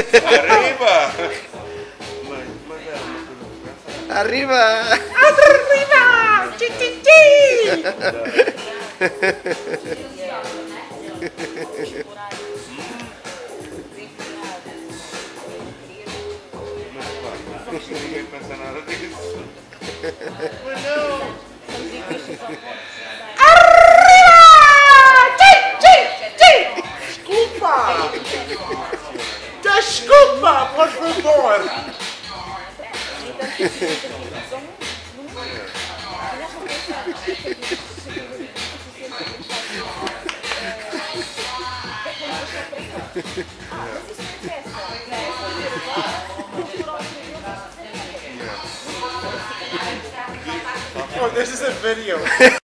Arriba! Arriba! Arriba! Chi, chi, chi! Ninguém pensa nada disso. Arriba! Chi, chi, chi! Desculpa! Desculpa, por favor! Oh, this is a video.